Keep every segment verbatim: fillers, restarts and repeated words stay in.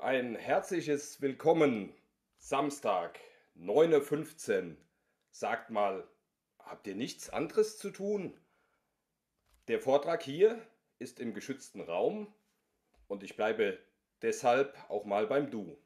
ein herzliches Willkommen. Samstag, neun Uhr fünfzehn. Sagt mal, habt ihr nichts anderes zu tun? Der Vortrag hier ist im geschützten Raum und ich bleibe deshalb auch mal beim Du.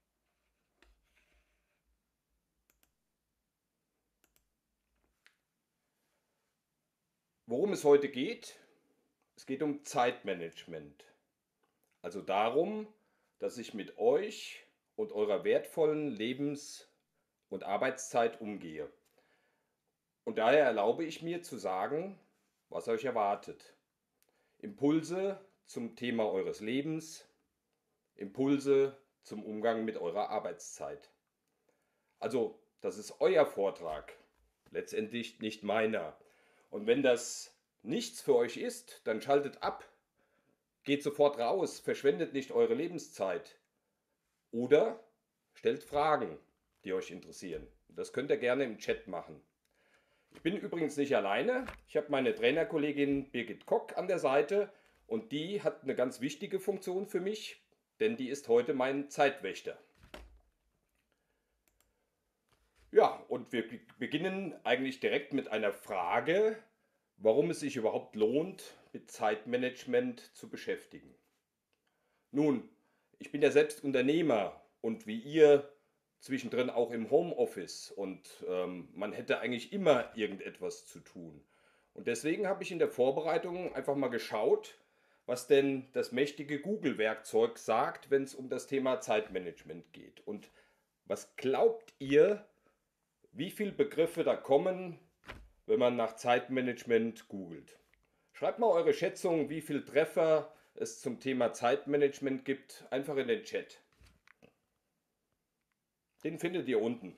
Worum es heute geht? Es geht um Zeitmanagement. Also darum, dass ich mit euch und eurer wertvollen Lebens- und Arbeitszeit umgehe. Und daher erlaube ich mir zu sagen, was euch erwartet. Impulse zum Thema eures Lebens, Impulse zum Umgang mit eurer Arbeitszeit. Also, das ist euer Vortrag, letztendlich nicht meiner. Und wenn das nichts für euch ist, dann schaltet ab, geht sofort raus, verschwendet nicht eure Lebenszeit. Oder stellt Fragen, die euch interessieren. Das könnt ihr gerne im Chat machen. Ich bin übrigens nicht alleine. Ich habe meine Trainerkollegin Birgit Kock an der Seite und die hat eine ganz wichtige Funktion für mich, denn die ist heute mein Zeitwächter. Ja, und wir beginnen eigentlich direkt mit einer Frage, warum es sich überhaupt lohnt, mit Zeitmanagement zu beschäftigen. Nun, ich bin ja selbst Unternehmer und wie ihr zwischendrin auch im Homeoffice und ähm, man hätte eigentlich immer irgendetwas zu tun. Und deswegen habe ich in der Vorbereitung einfach mal geschaut, was denn das mächtige Google-Werkzeug sagt, wenn es um das Thema Zeitmanagement geht. Und was glaubt ihr, wie viele Begriffe da kommen, wenn man nach Zeitmanagement googelt? Schreibt mal eure Schätzung, wie viele Treffer es zum Thema Zeitmanagement gibt, einfach in den Chat. Den findet ihr unten.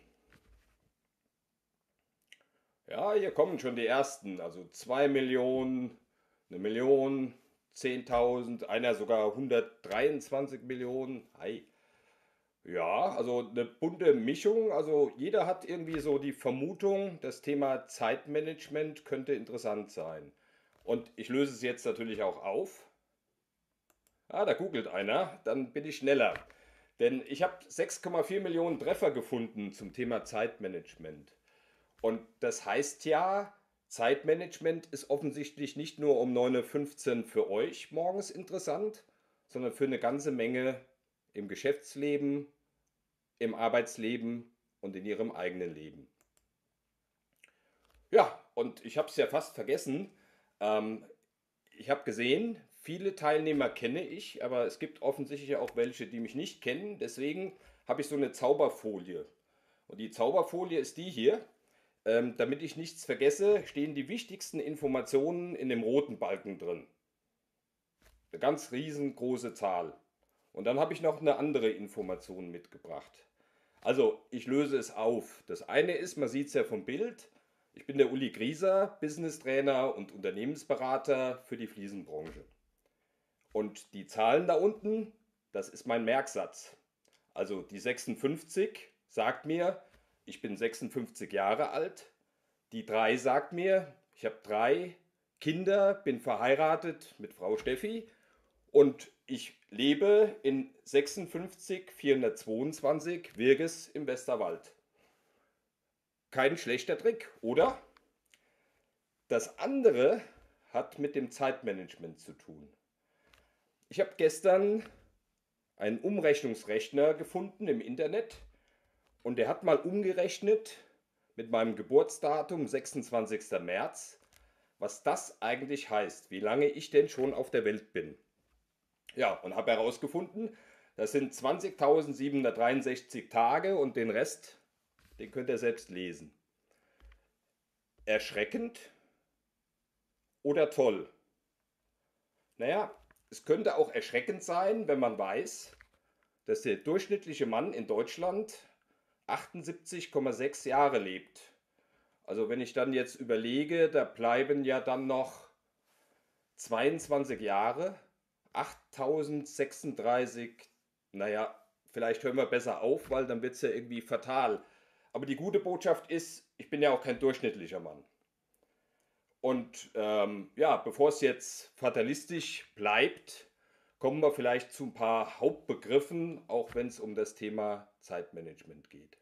Ja, hier kommen schon die ersten. Also zwei Millionen, eine Million, zehntausend, einer sogar hundertdreiundzwanzig Millionen. Hi. Ja, also eine bunte Mischung. Also jeder hat irgendwie so die Vermutung, das Thema Zeitmanagement könnte interessant sein. Und ich löse es jetzt natürlich auch auf. Ah, da googelt einer, dann bin ich schneller. Denn ich habe sechs Komma vier Millionen Treffer gefunden zum Thema Zeitmanagement. Und das heißt ja, Zeitmanagement ist offensichtlich nicht nur um neun Uhr fünfzehn für euch morgens interessant, sondern für eine ganze Menge im Geschäftsleben, im Arbeitsleben und in ihrem eigenen Leben. Ja, und ich habe es ja fast vergessen. Ähm, ich habe gesehen, viele Teilnehmer kenne ich, aber es gibt offensichtlich auch welche, die mich nicht kennen. Deswegen habe ich so eine Zauberfolie. Und die Zauberfolie ist die hier. Ähm, damit ich nichts vergesse, stehen die wichtigsten Informationen in dem roten Balken drin. Eine ganz riesengroße Zahl. Und dann habe ich noch eine andere Information mitgebracht. Also, ich löse es auf. Das eine ist, man sieht es ja vom Bild, ich bin der Uli Grieser, Business Trainer und Unternehmensberater für die Fliesenbranche. Und die Zahlen da unten, das ist mein Merksatz. Also die sechsundfünfzig sagt mir, ich bin sechsundfünfzig Jahre alt. Die drei sagt mir, ich habe drei Kinder, bin verheiratet mit Frau Steffi und ich lebe in sechsundfünfzig vierhundertzweiundzwanzig Wirges im Westerwald. Kein schlechter Trick, oder? Das andere hat mit dem Zeitmanagement zu tun. Ich habe gestern einen Umrechnungsrechner gefunden im Internet und der hat mal umgerechnet mit meinem Geburtsdatum sechsundzwanzigster März, was das eigentlich heißt, wie lange ich denn schon auf der Welt bin. Ja, und habe herausgefunden, das sind zwanzigtausendsiebenhundertdreiundsechzig Tage und den Rest, den könnt ihr selbst lesen. Erschreckend oder toll? Naja, es könnte auch erschreckend sein, wenn man weiß, dass der durchschnittliche Mann in Deutschland achtundsiebzig Komma sechs Jahre lebt. Also wenn ich dann jetzt überlege, da bleiben ja dann noch zweiundzwanzig Jahre, achttausendsechsunddreißig, naja, vielleicht hören wir besser auf, weil dann wird es ja irgendwie fatal. Aber die gute Botschaft ist, ich bin ja auch kein durchschnittlicher Mann. Und ähm, ja, bevor es jetzt fatalistisch bleibt, kommen wir vielleicht zu ein paar Hauptbegriffen, auch wenn es um das Thema Zeitmanagement geht.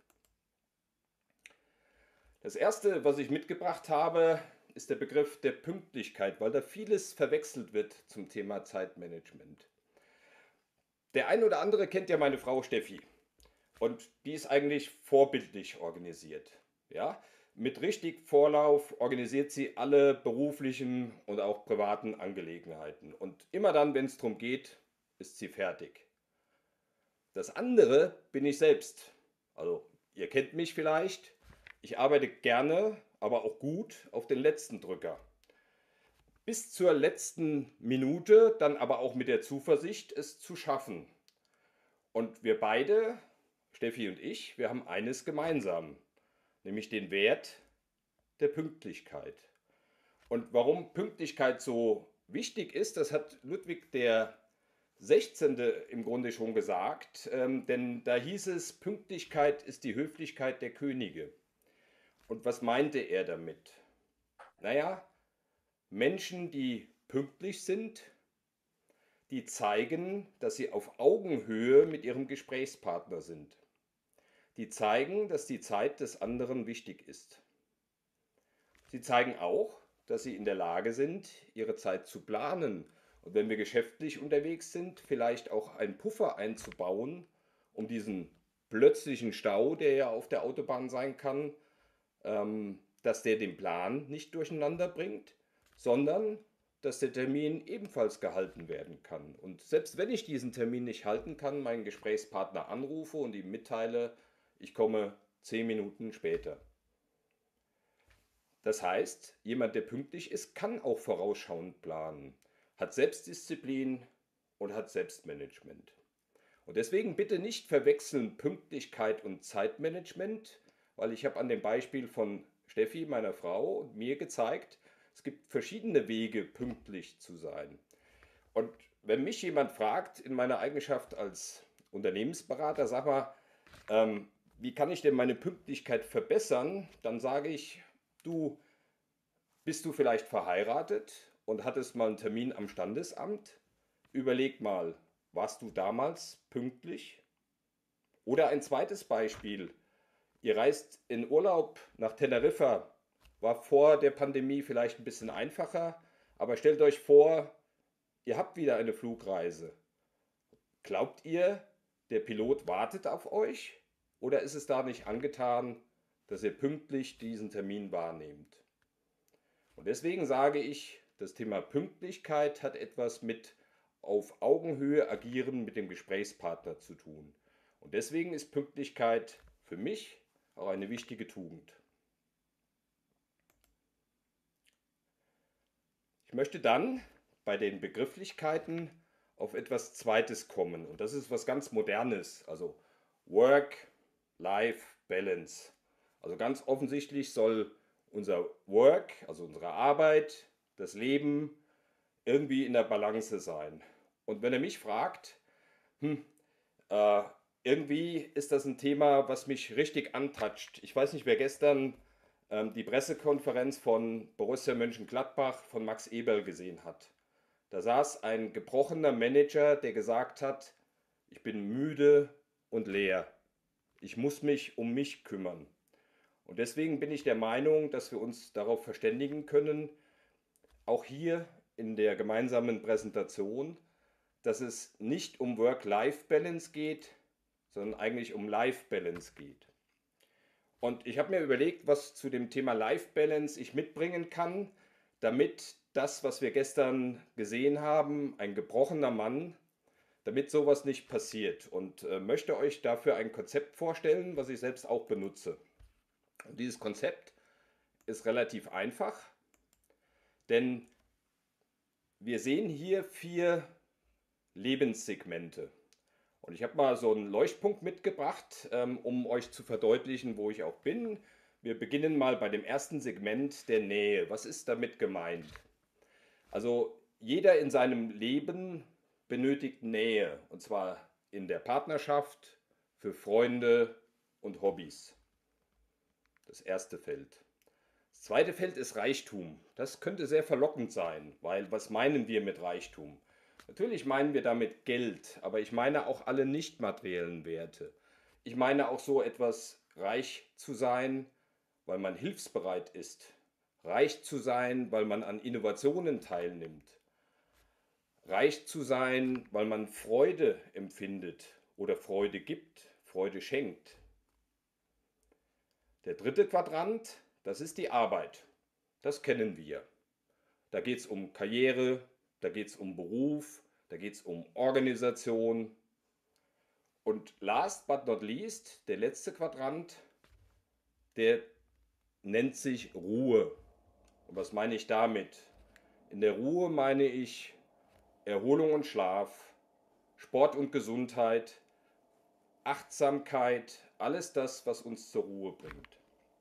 Das erste, was ich mitgebracht habe, ist der Begriff der Pünktlichkeit, weil da vieles verwechselt wird zum Thema Zeitmanagement. Der ein oder andere kennt ja meine Frau Steffi und die ist eigentlich vorbildlich organisiert. Ja? Mit richtig Vorlauf organisiert sie alle beruflichen und auch privaten Angelegenheiten. Und immer dann, wenn es darum geht, ist sie fertig. Das andere bin ich selbst. Also, ihr kennt mich vielleicht. Ich arbeite gerne, aber auch gut auf den letzten Drücker. Bis zur letzten Minute, dann aber auch mit der Zuversicht, es zu schaffen. Und wir beide, Steffi und ich, wir haben eines gemeinsam, nämlich den Wert der Pünktlichkeit. Und warum Pünktlichkeit so wichtig ist, das hat Ludwig der sechzehnte. Im Grunde schon gesagt, ähm, denn da hieß es, Pünktlichkeit ist die Höflichkeit der Könige. Und was meinte er damit? Naja, Menschen, die pünktlich sind, die zeigen, dass sie auf Augenhöhe mit ihrem Gesprächspartner sind. Die zeigen, dass die Zeit des anderen wichtig ist. Sie zeigen auch, dass sie in der Lage sind, ihre Zeit zu planen und wenn wir geschäftlich unterwegs sind, vielleicht auch einen Puffer einzubauen, um diesen plötzlichen Stau, der ja auf der Autobahn sein kann, ähm, dass der den Plan nicht durcheinander bringt, sondern dass der Termin ebenfalls gehalten werden kann. Und selbst wenn ich diesen Termin nicht halten kann, meinen Gesprächspartner anrufe und ihm mitteile, ich komme zehn Minuten später. Das heißt, jemand, der pünktlich ist, kann auch vorausschauend planen, hat Selbstdisziplin und hat Selbstmanagement. Und deswegen bitte nicht verwechseln Pünktlichkeit und Zeitmanagement, weil ich habe an dem Beispiel von Steffi, meiner Frau, und mir gezeigt, es gibt verschiedene Wege, pünktlich zu sein. Und wenn mich jemand fragt, in meiner Eigenschaft als Unternehmensberater, sag mal, ähm, wie kann ich denn meine Pünktlichkeit verbessern, dann sage ich, du, bist du vielleicht verheiratet und hattest mal einen Termin am Standesamt? Überleg mal, warst du damals pünktlich? Oder ein zweites Beispiel. Ihr reist in Urlaub nach Teneriffa. War vor der Pandemie vielleicht ein bisschen einfacher, aber stellt euch vor, ihr habt wieder eine Flugreise. Glaubt ihr, der Pilot wartet auf euch? Oder ist es da nicht angetan, dass ihr pünktlich diesen Termin wahrnehmt? Und deswegen sage ich, das Thema Pünktlichkeit hat etwas mit auf Augenhöhe agieren mit dem Gesprächspartner zu tun. Und deswegen ist Pünktlichkeit für mich auch eine wichtige Tugend. Ich möchte dann bei den Begrifflichkeiten auf etwas Zweites kommen. Und das ist was ganz Modernes, also Work-Life-Balance. Also ganz offensichtlich soll unser Work, also unsere Arbeit, das Leben irgendwie in der Balance sein. Und wenn er mich fragt, hm, äh, irgendwie ist das ein Thema, was mich richtig antatscht. Ich weiß nicht, wer gestern ähm, die Pressekonferenz von Borussia Mönchengladbach von Max Eberl gesehen hat. Da saß ein gebrochener Manager, der gesagt hat, ich bin müde und leer. Ich muss mich um mich kümmern. Und deswegen bin ich der Meinung, dass wir uns darauf verständigen können, auch hier in der gemeinsamen Präsentation, dass es nicht um Work-Life-Balance geht, sondern eigentlich um Life-Balance geht. Und ich habe mir überlegt, was zu dem Thema Life-Balance ich mitbringen kann, damit das, was wir gestern gesehen haben, ein gebrochener Mann, damit sowas nicht passiert. Und äh, möchte euch dafür ein Konzept vorstellen, was ich selbst auch benutze. Und dieses Konzept ist relativ einfach, denn wir sehen hier vier Lebenssegmente. Und ich habe mal so einen Leuchtpunkt mitgebracht, ähm, um euch zu verdeutlichen, wo ich auch bin. Wir beginnen mal bei dem ersten Segment der Nähe. Was ist damit gemeint? Also jeder in seinem Leben benötigt Nähe, und zwar in der Partnerschaft, für Freunde und Hobbys. Das erste Feld. Das zweite Feld ist Reichtum. Das könnte sehr verlockend sein, weil was meinen wir mit Reichtum? Natürlich meinen wir damit Geld, aber ich meine auch alle nicht materiellen Werte. Ich meine auch so etwas, reich zu sein, weil man hilfsbereit ist. Reich zu sein, weil man an Innovationen teilnimmt. Reich zu sein, weil man Freude empfindet oder Freude gibt, Freude schenkt. Der dritte Quadrant, das ist die Arbeit. Das kennen wir. Da geht es um Karriere, da geht es um Beruf, da geht es um Organisation. Und last but not least, der letzte Quadrant, der nennt sich Ruhe. Und was meine ich damit? In der Ruhe meine ich Erholung und Schlaf, Sport und Gesundheit, Achtsamkeit, alles das, was uns zur Ruhe bringt.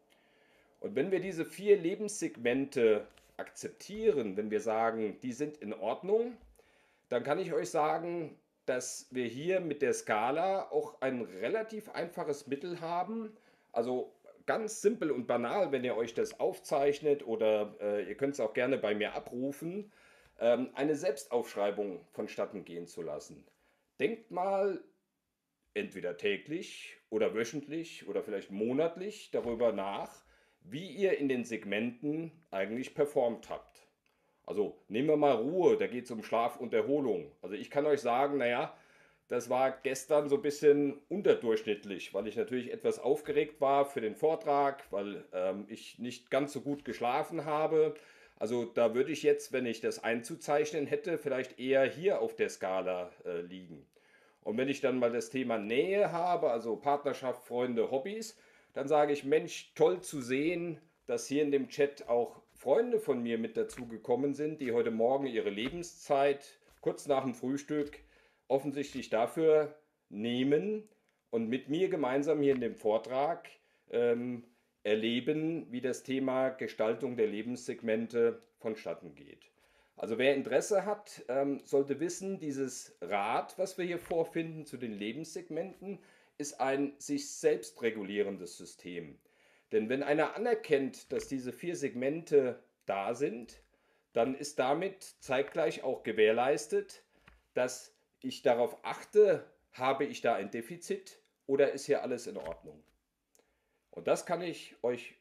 Und wenn wir diese vier Lebenssegmente akzeptieren, wenn wir sagen, die sind in Ordnung, dann kann ich euch sagen, dass wir hier mit der Skala auch ein relativ einfaches Mittel haben. Also ganz simpel und banal, wenn ihr euch das aufzeichnet oder äh, ihr könnt es auch gerne bei mir abrufen, ähm, eine Selbstaufschreibung vonstatten gehen zu lassen. Denkt mal entweder täglich oder wöchentlich oder vielleicht monatlich darüber nach, wie ihr in den Segmenten eigentlich performt habt. Also nehmen wir mal Ruhe, da geht es um Schlaf und Erholung. Also ich kann euch sagen, naja, das war gestern so ein bisschen unterdurchschnittlich, weil ich natürlich etwas aufgeregt war für den Vortrag, weil ähm, ich nicht ganz so gut geschlafen habe. Also da würde ich jetzt, wenn ich das einzuzeichnen hätte, vielleicht eher hier auf der Skala äh, liegen. Und wenn ich dann mal das Thema Nähe habe, also Partnerschaft, Freunde, Hobbys, dann sage ich, Mensch, toll zu sehen, dass hier in dem Chat auch Freunde von mir mit dazu gekommen sind, die heute Morgen ihre Lebenszeit kurz nach dem Frühstück offensichtlich dafür nehmen und mit mir gemeinsam hier in dem Vortrag ähm, erleben, wie das Thema Gestaltung der Lebenssegmente vonstatten geht. Also wer Interesse hat, ähm, sollte wissen, dieses Rad, was wir hier vorfinden zu den Lebenssegmenten, ist ein sich selbst regulierendes System. Denn wenn einer anerkennt, dass diese vier Segmente da sind, dann ist damit zeitgleich auch gewährleistet, dass ich darauf achte, habe ich da ein Defizit oder ist hier alles in Ordnung. Und das kann ich euch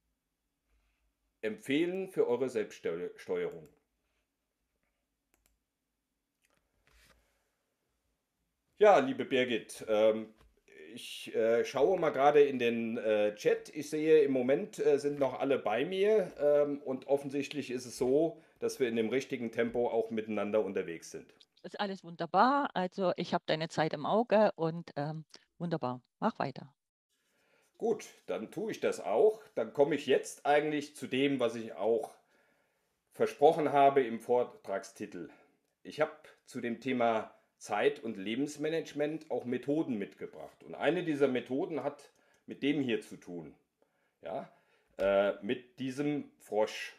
empfehlen für eure Selbststeuerung. Ja, liebe Birgit, ähm, ich äh, schaue mal gerade in den äh, Chat. Ich sehe, im Moment äh, sind noch alle bei mir ähm, und offensichtlich ist es so, dass wir in dem richtigen Tempo auch miteinander unterwegs sind. Ist alles wunderbar. Also ich habe deine Zeit im Auge und ähm, wunderbar. Mach weiter. Gut, dann tue ich das auch. Dann komme ich jetzt eigentlich zu dem, was ich auch versprochen habe im Vortragstitel. Ich habe zu dem Thema Zeit- und Lebensmanagement auch Methoden mitgebracht. Und eine dieser Methoden hat mit dem hier zu tun. Ja, äh, mit diesem Frosch.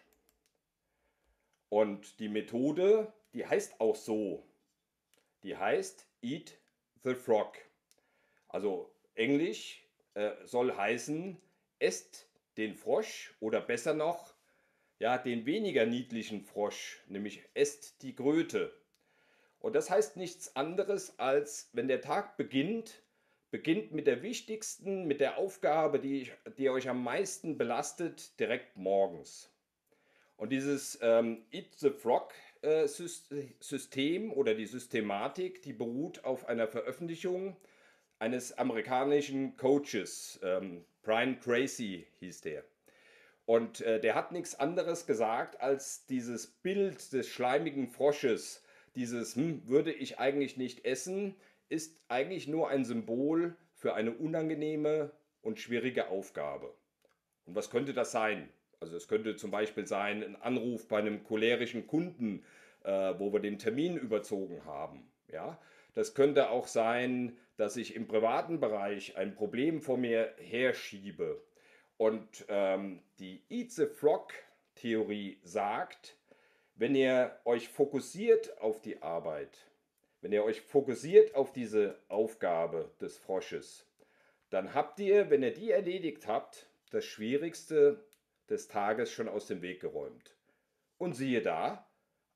Und die Methode, die heißt auch so. Die heißt Eat the Frog. Also Englisch äh, soll heißen, esst den Frosch oder besser noch, ja, den weniger niedlichen Frosch, nämlich esst die Kröte. Und das heißt nichts anderes als, wenn der Tag beginnt, beginnt mit der wichtigsten, mit der Aufgabe, die, ich, die euch am meisten belastet, direkt morgens. Und dieses ähm, Eat the Frog äh, System oder die Systematik, die beruht auf einer Veröffentlichung eines amerikanischen Coaches, ähm, Brian Tracy hieß der. Und äh, der hat nichts anderes gesagt als dieses Bild des schleimigen Frosches, dieses hm, würde ich eigentlich nicht essen, ist eigentlich nur ein Symbol für eine unangenehme und schwierige Aufgabe. Und was könnte das sein? Also es könnte zum Beispiel sein, ein Anruf bei einem cholerischen Kunden, äh, wo wir den Termin überzogen haben. Ja? Das könnte auch sein, dass ich im privaten Bereich ein Problem vor mir herschiebe. Und ähm, die Eat the Frog Theorie sagt, wenn ihr euch fokussiert auf die Arbeit, wenn ihr euch fokussiert auf diese Aufgabe des Frosches, dann habt ihr, wenn ihr die erledigt habt, das Schwierigste des Tages schon aus dem Weg geräumt. Und siehe da,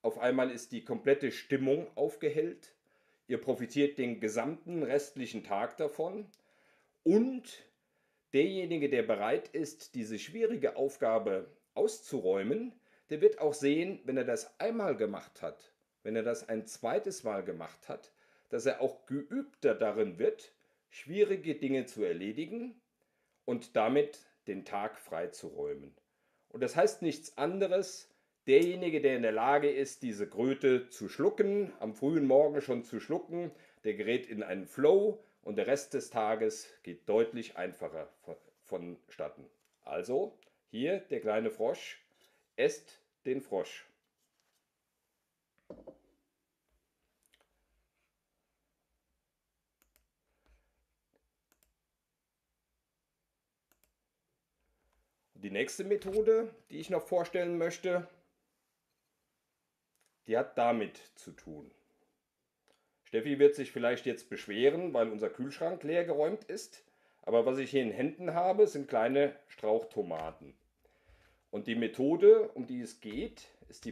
Auf einmal ist die komplette Stimmung aufgehellt. Ihr profitiert den gesamten restlichen Tag davon. Und derjenige, der bereit ist, diese schwierige Aufgabe auszuräumen, der wird auch sehen, wenn er das einmal gemacht hat, wenn er das ein zweites Mal gemacht hat, dass er auch geübter darin wird, schwierige Dinge zu erledigen und damit den Tag freizuräumen. Und das heißt nichts anderes, derjenige, der in der Lage ist, diese Kröte zu schlucken, am frühen Morgen schon zu schlucken, der gerät in einen Flow und der Rest des Tages geht deutlich einfacher vonstatten. Also, hier der kleine Frosch, esst den Frosch. Die nächste Methode, die ich noch vorstellen möchte, die hat damit zu tun. Steffi wird sich vielleicht jetzt beschweren, weil unser Kühlschrank leer geräumt ist. Aber was ich hier in Händen habe, sind kleine Strauchtomaten. Und die Methode, um die es geht, ist die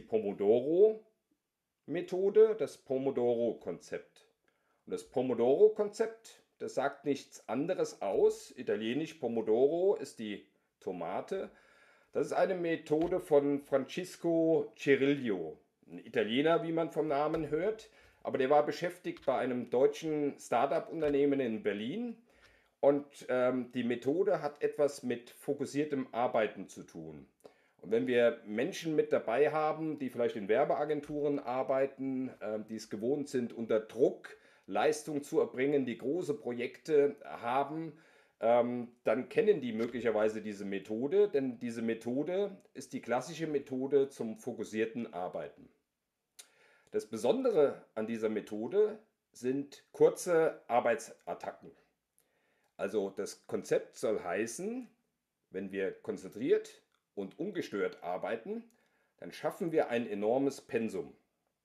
Pomodoro-Methode, das Pomodoro-Konzept. Und das Pomodoro-Konzept, das sagt nichts anderes aus. Italienisch Pomodoro ist die Tomate. Das ist eine Methode von Francisco Cirillo, ein Italiener, wie man vom Namen hört. Aber der war beschäftigt bei einem deutschen Start-up-Unternehmen in Berlin. Und ähm, die Methode hat etwas mit fokussiertem Arbeiten zu tun. Und wenn wir Menschen mit dabei haben, die vielleicht in Werbeagenturen arbeiten, äh, die es gewohnt sind, unter Druck Leistung zu erbringen, die große Projekte haben, ähm, dann kennen die möglicherweise diese Methode, denn diese Methode ist die klassische Methode zum fokussierten Arbeiten. Das Besondere an dieser Methode sind kurze Arbeitsattacken. Also das Konzept soll heißen, wenn wir konzentriert und ungestört arbeiten, dann schaffen wir ein enormes Pensum.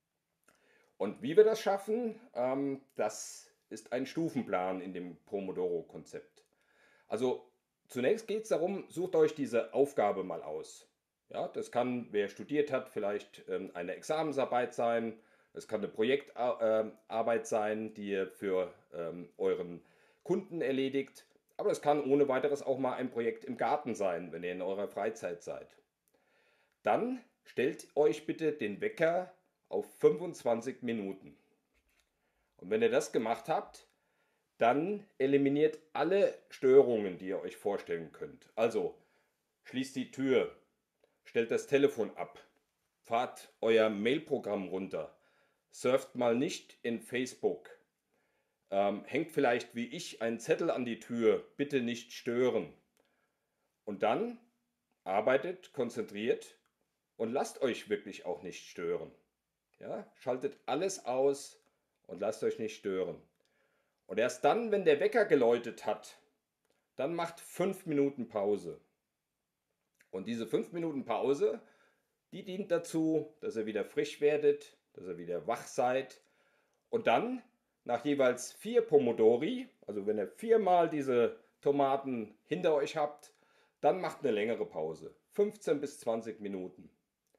Und wie wir das schaffen, ähm, das ist ein Stufenplan in dem Pomodoro-Konzept. Also zunächst geht es darum, sucht euch diese Aufgabe mal aus. Ja, das kann, wer studiert hat, vielleicht ähm, eine Examensarbeit sein. Es kann eine Projektarbeit sein, die ihr für ähm, euren Kunden erledigt. Aber es kann ohne weiteres auch mal ein Projekt im Garten sein, wenn ihr in eurer Freizeit seid. Dann stellt euch bitte den Wecker auf fünfundzwanzig Minuten. Und wenn ihr das gemacht habt, dann eliminiert alle Störungen, die ihr euch vorstellen könnt. Also schließt die Tür, stellt das Telefon ab, fahrt euer Mailprogramm runter, surft mal nicht in Facebook, ähm, hängt vielleicht wie ich einen Zettel an die Tür, bitte nicht stören. Und dann arbeitet konzentriert und lasst euch wirklich auch nicht stören. Ja, schaltet alles aus und lasst euch nicht stören. Und erst dann, wenn der Wecker geläutet hat, dann macht fünf Minuten Pause. Und diese fünf Minuten Pause, die dient dazu, dass ihr wieder frisch werdet, dass ihr wieder wach seid. Und dann, nach jeweils vier Pomodori, also wenn ihr viermal diese Tomaten hinter euch habt, dann macht eine längere Pause, fünfzehn bis zwanzig Minuten.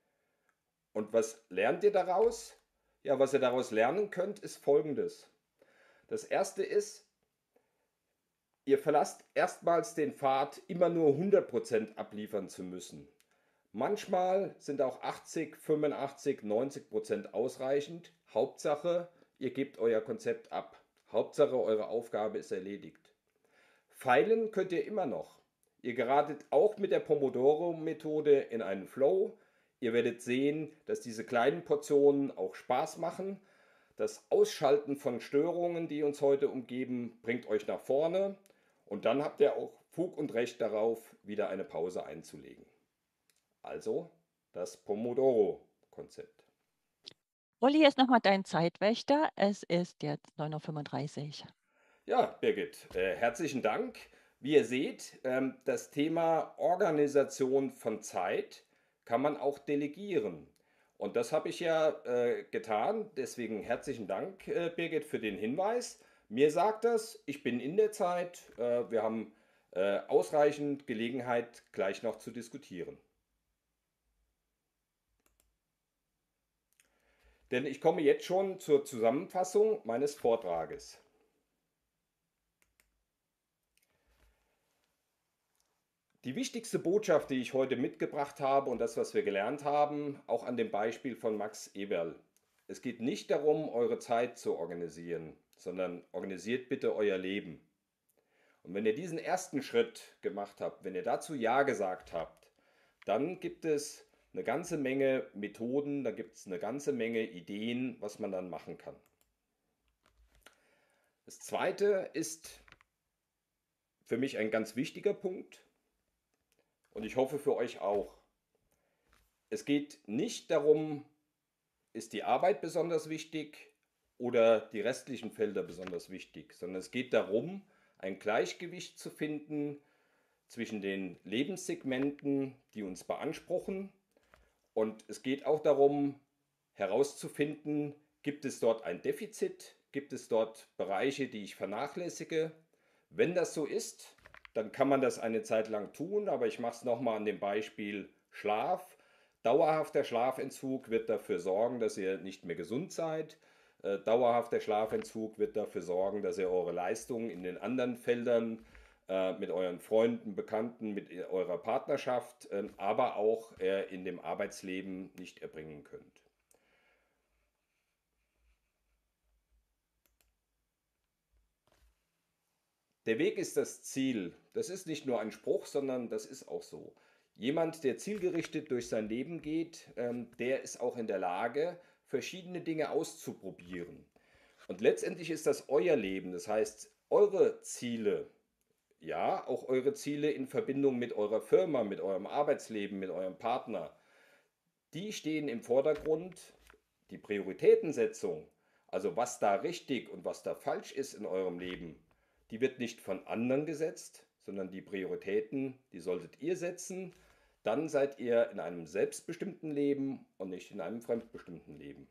Und was lernt ihr daraus? Ja, was ihr daraus lernen könnt, ist Folgendes. Das erste ist, ihr verlasst erstmals den Pfad, immer nur hundert Prozent abliefern zu müssen. Manchmal sind auch achtzig, fünfundachtzig, neunzig Prozent ausreichend. Hauptsache, ihr gebt euer Konzept ab. Hauptsache, eure Aufgabe ist erledigt. Feilen könnt ihr immer noch. Ihr geratet auch mit der Pomodoro-Methode in einen Flow. Ihr werdet sehen, dass diese kleinen Portionen auch Spaß machen. Das Ausschalten von Störungen, die uns heute umgeben, bringt euch nach vorne. Und dann habt ihr auch Fug und Recht darauf, wieder eine Pause einzulegen. Also das Pomodoro-Konzept. Uli ist nochmal dein Zeitwächter. Es ist jetzt neun Uhr fünfunddreißig. Ja, Birgit, äh, herzlichen Dank. Wie ihr seht, ähm, das Thema Organisation von Zeit kann man auch delegieren. Und das habe ich ja äh, getan. Deswegen herzlichen Dank, äh, Birgit, für den Hinweis. Mir sagt das, ich bin in der Zeit. Äh, wir haben äh, ausreichend Gelegenheit, gleich noch zu diskutieren. Denn ich komme jetzt schon zur Zusammenfassung meines Vortrages. Die wichtigste Botschaft, die ich heute mitgebracht habe und das, was wir gelernt haben, auch an dem Beispiel von Max Eberl. Es geht nicht darum, eure Zeit zu organisieren, sondern organisiert bitte euer Leben. Und wenn ihr diesen ersten Schritt gemacht habt, wenn ihr dazu Ja gesagt habt, dann gibt es eine ganze Menge Methoden, da gibt es eine ganze Menge Ideen, was man dann machen kann. Das zweite ist für mich ein ganz wichtiger Punkt und ich hoffe für euch auch. Es geht nicht darum, ist die Arbeit besonders wichtig oder die restlichen Felder besonders wichtig, sondern es geht darum, ein Gleichgewicht zu finden zwischen den Lebenssegmenten, die uns beanspruchen. Und es geht auch darum, herauszufinden, gibt es dort ein Defizit, gibt es dort Bereiche, die ich vernachlässige. Wenn das so ist, dann kann man das eine Zeit lang tun, aber ich mache es nochmal an dem Beispiel Schlaf. Dauerhafter Schlafentzug wird dafür sorgen, dass ihr nicht mehr gesund seid. Äh, dauerhafter Schlafentzug wird dafür sorgen, dass ihr eure Leistungen in den anderen Feldern äh, mit euren Freunden, Bekannten, mit eurer Partnerschaft, äh, aber auch äh, in dem Arbeitsleben nicht erbringen könnt. Der Weg ist das Ziel. Das ist nicht nur ein Spruch, sondern das ist auch so. Jemand, der zielgerichtet durch sein Leben geht, ähm, der ist auch in der Lage, verschiedene Dinge auszuprobieren. Und letztendlich ist das euer Leben. Das heißt, eure Ziele, ja, auch eure Ziele in Verbindung mit eurer Firma, mit eurem Arbeitsleben, mit eurem Partner, die stehen im Vordergrund. Die Prioritätensetzung, also was da richtig und was da falsch ist in eurem Leben, die wird nicht von anderen gesetzt, sondern die Prioritäten, die solltet ihr setzen. Dann seid ihr in einem selbstbestimmten Leben und nicht in einem fremdbestimmten Leben.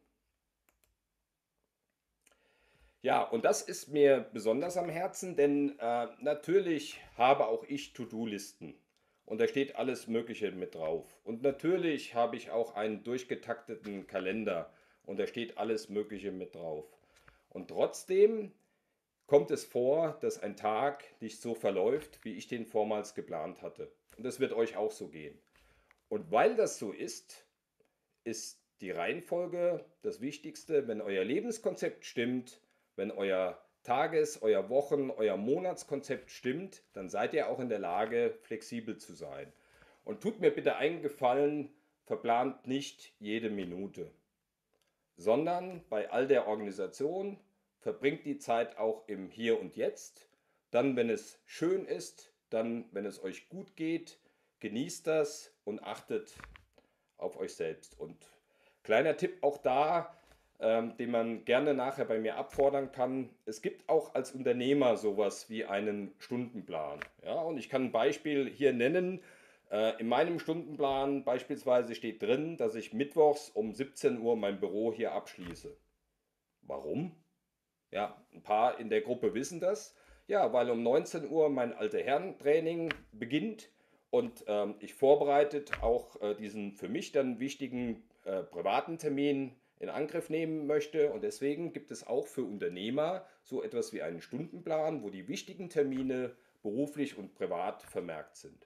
Ja, und das ist mir besonders am Herzen, denn äh, natürlich habe auch ich To-Do-Listen. Und da steht alles Mögliche mit drauf. Und natürlich habe ich auch einen durchgetakteten Kalender. Und da steht alles Mögliche mit drauf. Und trotzdem kommt es vor, dass ein Tag nicht so verläuft, wie ich den vormals geplant hatte. Und das wird euch auch so gehen. Und weil das so ist, ist die Reihenfolge das Wichtigste. Wenn euer Lebenskonzept stimmt, wenn euer Tages-, euer Wochen-, euer Monatskonzept stimmt, dann seid ihr auch in der Lage, flexibel zu sein. Und tut mir bitte einen Gefallen, verplant nicht jede Minute, sondern bei all der Organisation verbringt die Zeit auch im Hier und Jetzt. Dann, wenn es schön ist, dann, wenn es euch gut geht, genießt das und achtet auf euch selbst. Und kleiner Tipp auch da, ähm, den man gerne nachher bei mir abfordern kann. Es gibt auch als Unternehmer sowas wie einen Stundenplan. Ja, und ich kann ein Beispiel hier nennen. Äh, in meinem Stundenplan beispielsweise steht drin, dass ich mittwochs um siebzehn Uhr mein Büro hier abschließe. Warum? Ja, ein paar in der Gruppe wissen das. Ja, weil um neunzehn Uhr mein alte Herren-Training beginnt und ähm, ich vorbereitet auch äh, diesen für mich dann wichtigen äh, privaten Termin in Angriff nehmen möchte. Und deswegen gibt es auch für Unternehmer so etwas wie einen Stundenplan, wo die wichtigen Termine beruflich und privat vermerkt sind.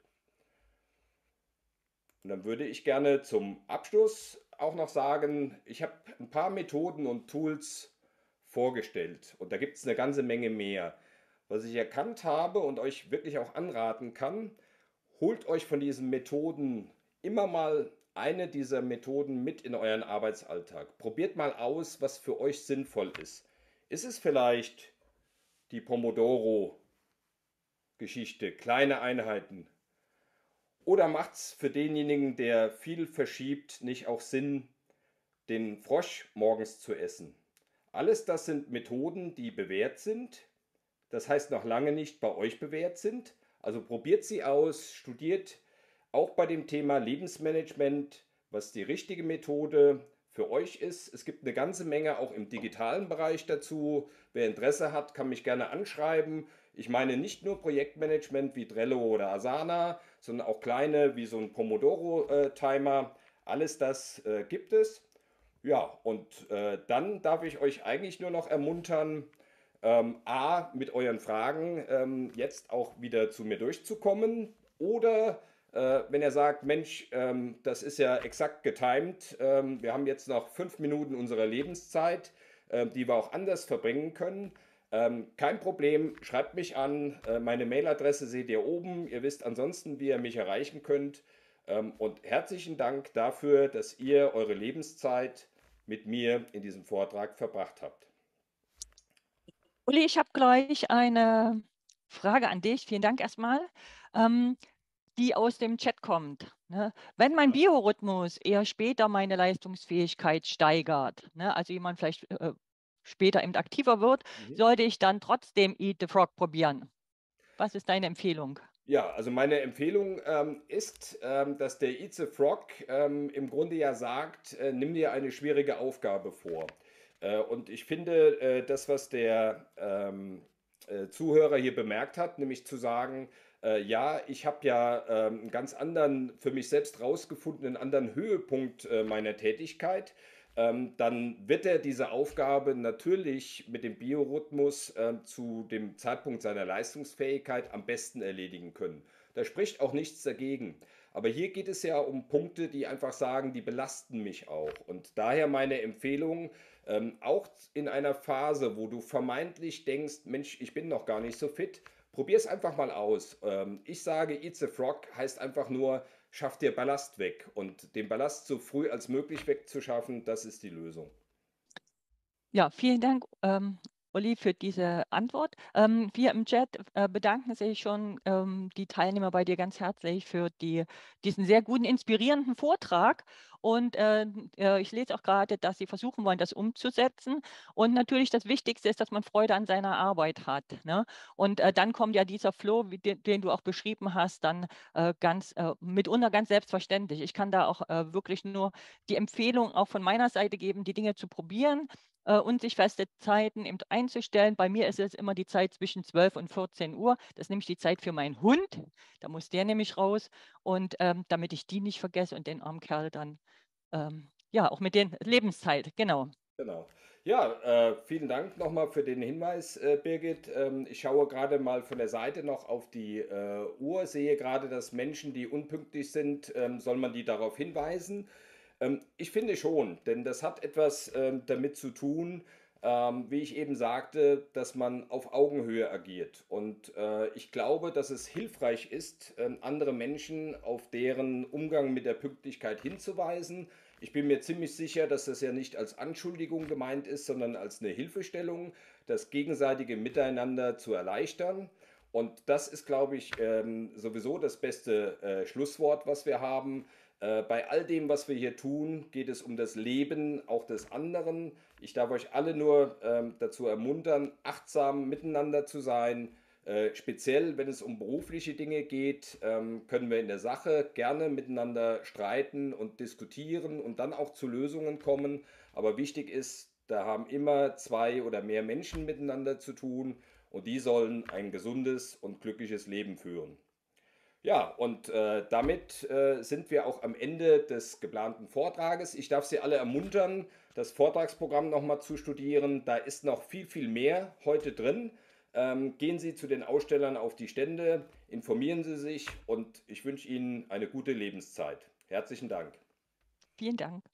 Und dann würde ich gerne zum Abschluss auch noch sagen, ich habe ein paar Methoden und Tools vorgestellt. Und da gibt es eine ganze Menge mehr. Was ich erkannt habe und euch wirklich auch anraten kann, holt euch von diesen Methoden immer mal eine dieser Methoden mit in euren Arbeitsalltag. Probiert mal aus, was für euch sinnvoll ist. Ist es vielleicht die Pomodoro-Geschichte, kleine Einheiten? Oder macht es für denjenigen, der viel verschiebt, nicht auch Sinn, den Frosch morgens zu essen? Alles das sind Methoden, die bewährt sind. Das heißt noch lange nicht bei euch bewährt sind. Also probiert sie aus, studiert auch bei dem Thema Lebensmanagement, was die richtige Methode für euch ist. Es gibt eine ganze Menge auch im digitalen Bereich dazu. Wer Interesse hat, kann mich gerne anschreiben. Ich meine nicht nur Projektmanagement wie Trello oder Asana, sondern auch kleine wie so ein Pomodoro-Timer. Alles das äh, gibt es. Ja, und äh, dann darf ich euch eigentlich nur noch ermuntern, ähm, A, mit euren Fragen ähm, jetzt auch wieder zu mir durchzukommen. Oder äh, wenn ihr sagt, Mensch, ähm, das ist ja exakt getimed, ähm, wir haben jetzt noch fünf Minuten unserer Lebenszeit, ähm, die wir auch anders verbringen können. Ähm, kein Problem, schreibt mich an. Äh, meine Mailadresse seht ihr oben. Ihr wisst ansonsten, wie ihr mich erreichen könnt. Ähm, und herzlichen Dank dafür, dass ihr eure Lebenszeit mit mir in diesem Vortrag verbracht habt. Uli, ich habe gleich eine Frage an dich. Vielen Dank erstmal, ähm, die aus dem Chat kommt. Ne? Wenn mein Biorhythmus eher später meine Leistungsfähigkeit steigert, ne? Also jemand vielleicht äh, später eben aktiver wird, Mhm. sollte ich dann trotzdem Eat the Frog probieren? Was ist deine Empfehlung? Ja, also meine Empfehlung ähm, ist, ähm, dass der Eat the Frog ähm, im Grunde ja sagt, äh, nimm dir eine schwierige Aufgabe vor. Äh, und ich finde, äh, das, was der ähm, äh, Zuhörer hier bemerkt hat, nämlich zu sagen, äh, ja, ich habe ja ähm, einen ganz anderen, für mich selbst rausgefundenen, anderen Höhepunkt äh, meiner Tätigkeit, ähm, dann wird er diese Aufgabe natürlich mit dem Biorhythmus ähm, zu dem Zeitpunkt seiner Leistungsfähigkeit am besten erledigen können. Da spricht auch nichts dagegen. Aber hier geht es ja um Punkte, die einfach sagen, die belasten mich auch. Und daher meine Empfehlung, ähm, auch in einer Phase, wo du vermeintlich denkst, Mensch, ich bin noch gar nicht so fit, probier es einfach mal aus. Ähm, ich sage, Eat the Frog heißt einfach nur, schaff dir Ballast weg. Und den Ballast so früh als möglich wegzuschaffen, das ist die Lösung. Ja, vielen Dank, ähm, Uli, für diese Antwort. Ähm, wir im Chat äh, bedanken sich schon ähm, die Teilnehmer bei dir ganz herzlich für die, diesen sehr guten, inspirierenden Vortrag. Und äh, äh, ich lese auch gerade, dass Sie versuchen wollen, das umzusetzen. Und natürlich das Wichtigste ist, dass man Freude an seiner Arbeit hat. Ne? Und äh, dann kommt ja dieser Flow, wie den, den du auch beschrieben hast, dann äh, ganz äh, mitunter ganz selbstverständlich. Ich kann da auch äh, wirklich nur die Empfehlung auch von meiner Seite geben, die Dinge zu probieren äh, und sich feste Zeiten eben einzustellen. Bei mir ist es immer die Zeit zwischen zwölf und vierzehn Uhr. Das ist nämlich die Zeit für meinen Hund. Da muss der nämlich raus. Und ähm, damit ich die nicht vergesse und den armen Kerl dann, ähm, ja, auch mit den Lebenszeit, genau. Genau. Ja, äh, vielen Dank nochmal für den Hinweis, äh, Birgit. Ähm, ich schaue gerade mal von der Seite noch auf die äh, Uhr, sehe gerade, dass Menschen, die unpünktlich sind, ähm, soll man die darauf hinweisen. Ähm, ich finde schon, denn das hat etwas ähm, damit zu tun, ähm, wie ich eben sagte, dass man auf Augenhöhe agiert. Und äh, ich glaube, dass es hilfreich ist, ähm, andere Menschen auf deren Umgang mit der Pünktlichkeit hinzuweisen. Ich bin mir ziemlich sicher, dass das ja nicht als Anschuldigung gemeint ist, sondern als eine Hilfestellung, das gegenseitige Miteinander zu erleichtern. Und das ist, glaube ich, ähm, sowieso das beste äh, Schlusswort, was wir haben. Äh, bei all dem, was wir hier tun, geht es um das Leben auch des anderen. Ich darf euch alle nur ähm, dazu ermuntern, achtsam miteinander zu sein. Äh, speziell, wenn es um berufliche Dinge geht, ähm, können wir in der Sache gerne miteinander streiten und diskutieren und dann auch zu Lösungen kommen. Aber wichtig ist, da haben immer zwei oder mehr Menschen miteinander zu tun und die sollen ein gesundes und glückliches Leben führen. Ja, und äh, damit äh, sind wir auch am Ende des geplanten Vortrages. Ich darf Sie alle ermuntern, das Vortragsprogramm nochmal zu studieren. Da ist noch viel, viel mehr heute drin. Ähm, gehen Sie zu den Ausstellern auf die Stände, informieren Sie sich und ich wünsche Ihnen eine gute Lebenszeit. Herzlichen Dank. Vielen Dank.